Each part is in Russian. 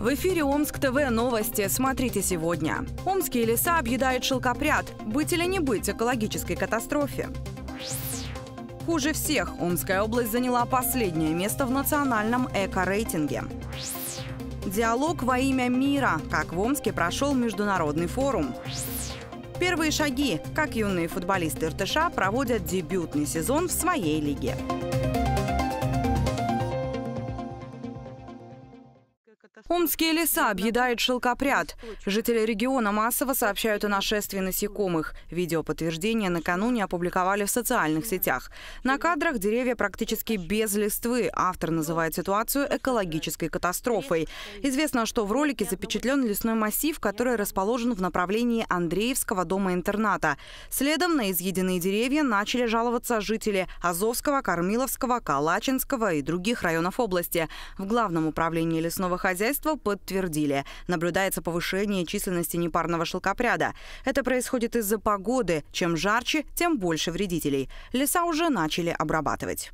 В эфире Омск ТВ новости. Смотрите сегодня. Омские леса объедает шелкопряд. Быть или не быть экологической катастрофе? Хуже всех Омская область заняла последнее место в национальном эко-рейтинге. Диалог во имя мира. Как в Омске прошел международный форум. Первые шаги. Как юные футболисты РТШ проводят дебютный сезон в своей лиге. Омские леса объедает шелкопряд. Жители региона массово сообщают о нашествии насекомых. Видеоподтверждение накануне опубликовали в социальных сетях. На кадрах деревья практически без листвы. Автор называет ситуацию экологической катастрофой. Известно, что в ролике запечатлен лесной массив, который расположен в направлении Андреевского дома-интерната. Следом на изъеденные деревья начали жаловаться жители Азовского, Кормиловского, Калачинского и других районов области. В Главном управлении лесного хозяйства подтвердили. Наблюдается повышение численности непарного шелкопряда. Это происходит из-за погоды. Чем жарче, тем больше вредителей. Леса уже начали обрабатывать.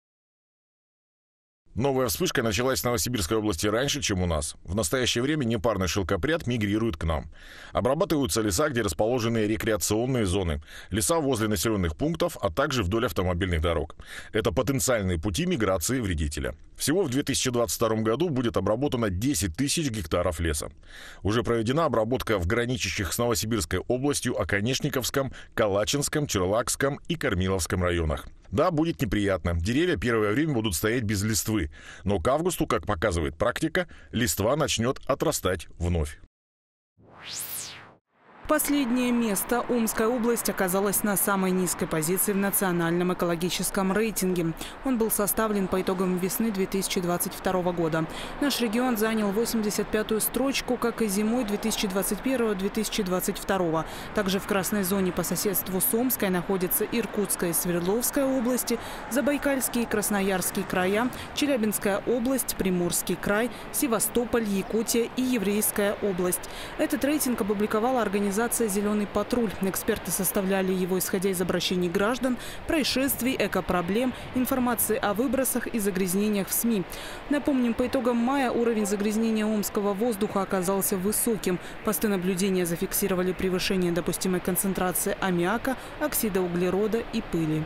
Новая вспышка началась в Новосибирской области раньше, чем у нас. В настоящее время непарный шелкопряд мигрирует к нам. Обрабатываются леса, где расположены рекреационные зоны, леса возле населенных пунктов, а также вдоль автомобильных дорог. Это потенциальные пути миграции вредителя. Всего в 2022 году будет обработано 10 тысяч гектаров леса. Уже проведена обработка в граничащих с Новосибирской областью Оконечниковском, Калачинском, Черлакском и Кормиловском районах. Да, будет неприятно. Деревья первое время будут стоять без листвы. Но к августу, как показывает практика, листва начнет отрастать вновь. Последнее место Омская область оказалась на самой низкой позиции в национальном экологическом рейтинге. Он был составлен по итогам весны 2022 года. Наш регион занял 85-ю строчку, как и зимой 2021-2022. Также в красной зоне по соседству с Омской находятся Иркутская и Свердловская области, Забайкальский и Красноярский края, Челябинская область, Приморский край, Севастополь, Якутия и Еврейская область. Этот рейтинг опубликовала организация «Зеленый патруль». Эксперты составляли его, исходя из обращений граждан, происшествий, экопроблем, информации о выбросах и загрязнениях в СМИ. Напомним, по итогам мая уровень загрязнения омского воздуха оказался высоким. Посты наблюдения зафиксировали превышение допустимой концентрации аммиака, оксида углерода и пыли.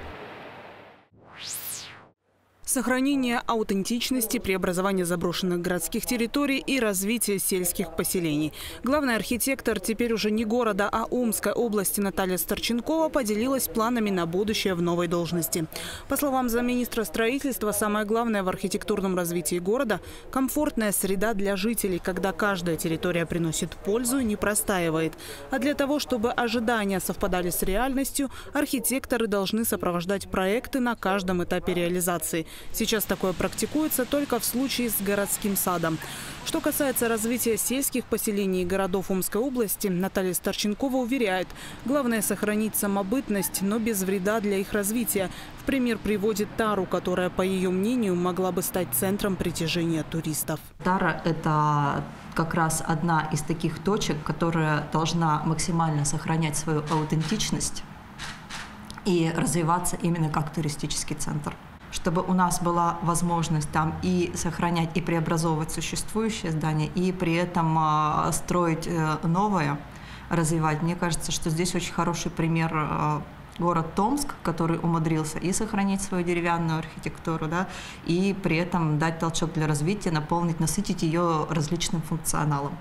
Сохранение аутентичности, преобразование заброшенных городских территорий и развитие сельских поселений. Главный архитектор теперь уже не города, а Омской области Наталья Старченкова поделилась планами на будущее в новой должности. По словам замминистра строительства, самое главное в архитектурном развитии города – комфортная среда для жителей, когда каждая территория приносит пользу и не простаивает. А для того, чтобы ожидания совпадали с реальностью, архитекторы должны сопровождать проекты на каждом этапе реализации. Сейчас такое практикуется только в случае с городским садом. Что касается развития сельских поселений и городов Омской области, Наталья Старченкова уверяет, главное сохранить самобытность, но без вреда для их развития. В пример приводит Тару, которая, по ее мнению, могла бы стать центром притяжения туристов. Тара – это как раз одна из таких точек, которая должна максимально сохранять свою аутентичность и развиваться именно как туристический центр. Чтобы у нас была возможность там и сохранять, и преобразовывать существующее здание, и при этом строить новое, развивать. Мне кажется, что здесь очень хороший пример город Томск, который умудрился и сохранить свою деревянную архитектуру, да, и при этом дать толчок для развития, наполнить, насытить ее различным функционалом.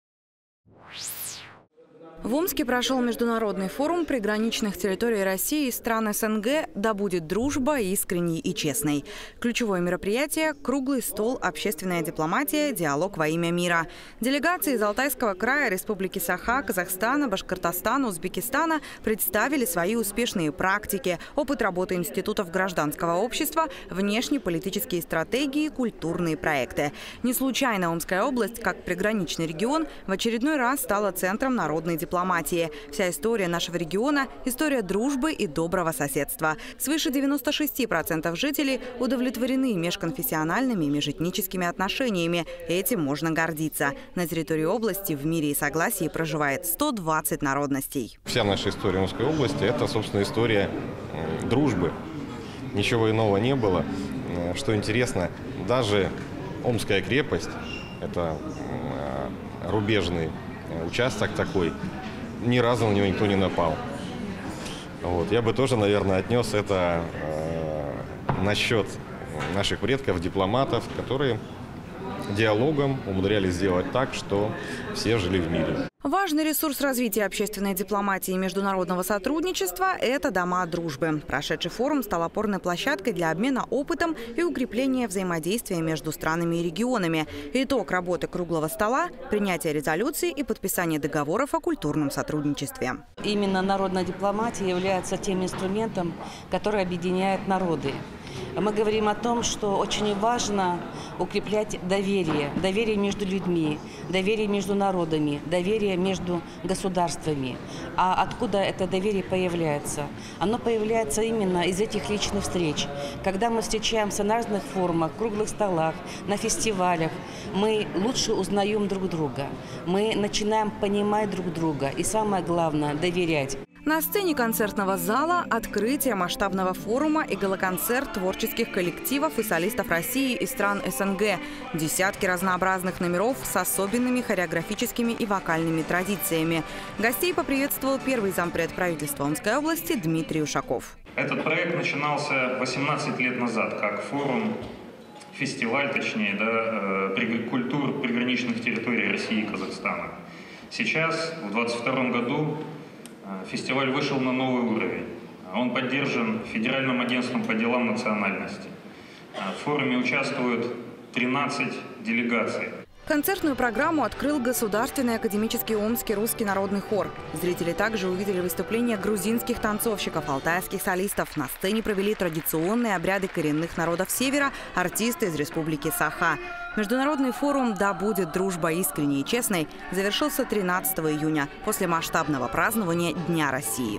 В Омске прошел международный форум приграничных территорий России и стран СНГ «Да будет дружба искренней и честной». Ключевое мероприятие – круглый стол, общественная дипломатия, диалог во имя мира. Делегации из Алтайского края, Республики Саха, Казахстана, Башкортостана, Узбекистана представили свои успешные практики, опыт работы институтов гражданского общества, внешнеполитические стратегии, культурные проекты. Не случайно Омская область, как приграничный регион, в очередной раз стала центром народной дипломатии. Вся история нашего региона – история дружбы и доброго соседства. Свыше 96% жителей удовлетворены межконфессиональными и межэтническими отношениями. Этим можно гордиться. На территории области в мире и согласии проживает 120 народностей. Вся наша история Омской области – это, собственно, история дружбы. Ничего иного не было. Что интересно, даже Омская крепость – это рубежный участок такой. Ни разу на него никто не напал. Вот. Я бы тоже, наверное, отнес это насчет наших предков, дипломатов, которые диалогом умудрялись сделать так, что все жили в мире. Важный ресурс развития общественной дипломатии и международного сотрудничества – это дома дружбы. Прошедший форум стал опорной площадкой для обмена опытом и укрепления взаимодействия между странами и регионами. Итог работы круглого стола – принятие резолюций и подписание договоров о культурном сотрудничестве. Именно народная дипломатия является тем инструментом, который объединяет народы. Мы говорим о том, что очень важно укреплять доверие между людьми, доверие между народами, доверие между государствами. А откуда это доверие появляется? Оно появляется именно из этих личных встреч. Когда мы встречаемся на разных форумах, круглых столах, на фестивалях, мы лучше узнаем друг друга, мы начинаем понимать друг друга и, самое главное, доверять. На сцене концертного зала открытие масштабного форума и галоконцерт творческих коллективов и солистов России и стран СНГ. Десятки разнообразных номеров с особенными хореографическими и вокальными традициями. Гостей поприветствовал первый зампред правительства Омской области Дмитрий Ушаков. Этот проект начинался 18 лет назад как форум, фестиваль, точнее, культур приграничных территорий России и Казахстана. Сейчас, в 2022 году, фестиваль вышел на новый уровень. Он поддержан Федеральным агентством по делам национальности. В форуме участвуют 13 делегаций. Концертную программу открыл Государственный академический Омский русский народный хор. Зрители также увидели выступления грузинских танцовщиков, алтайских солистов. На сцене провели традиционные обряды коренных народов Севера артисты из республики Саха. Международный форум «Да будет дружба искренней и честной» завершился 13 июня после масштабного празднования Дня России.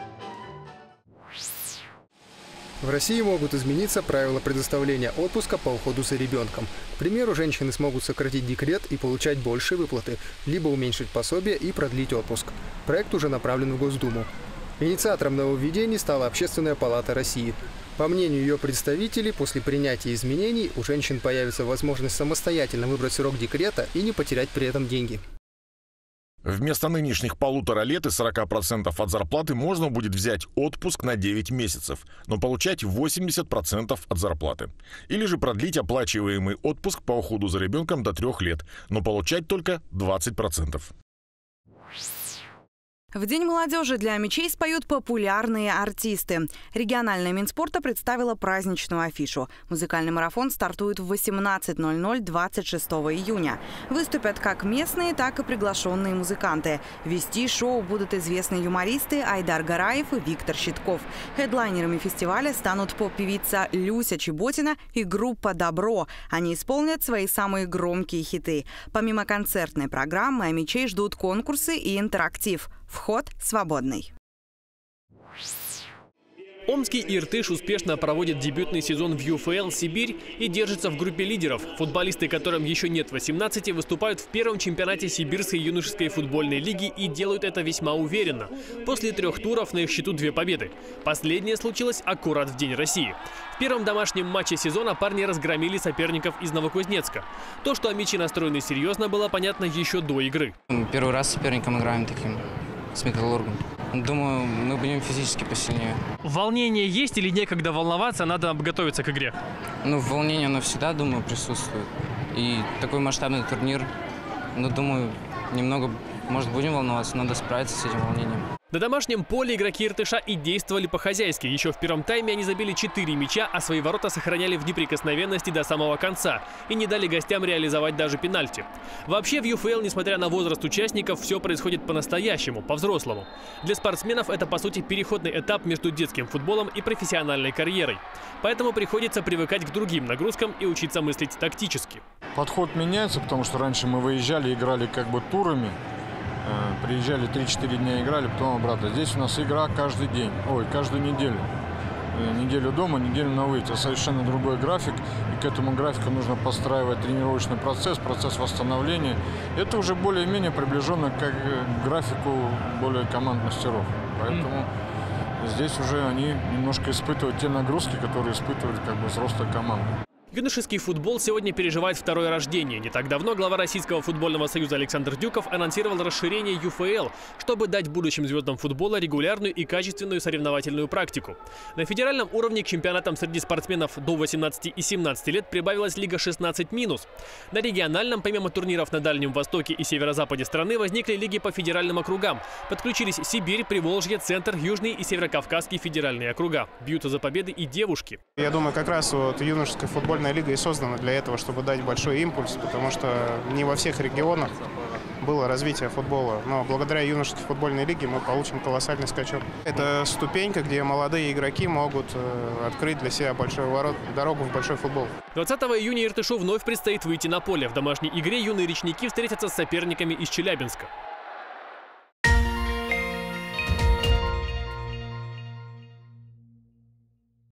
В России могут измениться правила предоставления отпуска по уходу за ребенком. К примеру, женщины смогут сократить декрет и получать большие выплаты, либо уменьшить пособие и продлить отпуск. Проект уже направлен в Госдуму. Инициатором нововведений стала Общественная палата России. По мнению ее представителей, после принятия изменений у женщин появится возможность самостоятельно выбрать срок декрета и не потерять при этом деньги. Вместо нынешних 1,5 лет и 40% от зарплаты можно будет взять отпуск на 9 месяцев, но получать 80% от зарплаты. Или же продлить оплачиваемый отпуск по уходу за ребенком до 3 лет, но получать только 20%. В День молодежи для Амичей споют популярные артисты. Региональная Минспорта представила праздничную афишу. Музыкальный марафон стартует в 18:00 26 июня. Выступят как местные, так и приглашенные музыканты. Вести шоу будут известные юмористы Айдар Гараев и Виктор Щитков. Хедлайнерами фестиваля станут поп-певица Люся Чеботина и группа «Добро». Они исполнят свои самые громкие хиты. Помимо концертной программы, Амичей ждут конкурсы и интерактив. Вход свободный. Омский Иртыш успешно проводит дебютный сезон в ЮФЛ «Сибирь» и держится в группе лидеров. Футболисты, которым еще нет 18, выступают в первом чемпионате Сибирской юношеской футбольной лиги и делают это весьма уверенно. После 3 туров на их счету 2 победы. Последнее случилось аккурат в День России. В первом домашнем матче сезона парни разгромили соперников из Новокузнецка. То, что амичи настроены серьезно, было понятно еще до игры. Первый раз с соперником играем таким, с Металлургом. Думаю, мы будем физически посильнее. Волнение есть или некогда волноваться, надо готовиться к игре? Ну, волнение, оно всегда, думаю, присутствует. И такой масштабный турнир, ну, думаю, немного, может, будем волноваться, надо справиться с этим волнением. На домашнем поле игроки Иртыша и действовали по-хозяйски. Еще в первом тайме они забили 4 мяча, а свои ворота сохраняли в неприкосновенности до самого конца и не дали гостям реализовать даже пенальти. Вообще в ЮФЛ, несмотря на возраст участников, все происходит по-настоящему, по-взрослому. Для спортсменов это, по сути, переходный этап между детским футболом и профессиональной карьерой. Поэтому приходится привыкать к другим нагрузкам и учиться мыслить тактически. Подход меняется, потому что раньше мы выезжали, играли как бы турами. Приезжали 3-4 дня играли, потом обратно. Здесь у нас игра каждый день, каждую неделю. Неделю дома, неделю на выезд. Это совершенно другой график. И к этому графику нужно подстраивать тренировочный процесс восстановления. Это уже более-менее приближенно к графику более команд мастеров. Поэтому здесь уже они немножко испытывают те нагрузки, которые испытывают как бы взрослые команды. Юношеский футбол сегодня переживает второе рождение. Не так давно глава Российского футбольного союза Александр Дюков анонсировал расширение ЮФЛ, чтобы дать будущим звездам футбола регулярную и качественную соревновательную практику. На федеральном уровне к чемпионатам среди спортсменов до 18 и 17 лет прибавилась Лига 16-. На региональном, помимо турниров на Дальнем Востоке и северо-западе страны, возникли лиги по федеральным округам. Подключились Сибирь, Приволжье, Центр, Южный и Северокавказский федеральные округа. Бьются за победы и девушки. Я думаю, как раз вот юношеская футбольная лига и создана для этого, чтобы дать большой импульс, потому что не во всех регионах было развитие футбола. Но благодаря юношеской футбольной лиге мы получим колоссальный скачок. Это ступенька, где молодые игроки могут открыть для себя дорогу в большой футбол. 20 июня Иртышу вновь предстоит выйти на поле. В домашней игре юные речники встретятся с соперниками из Челябинска.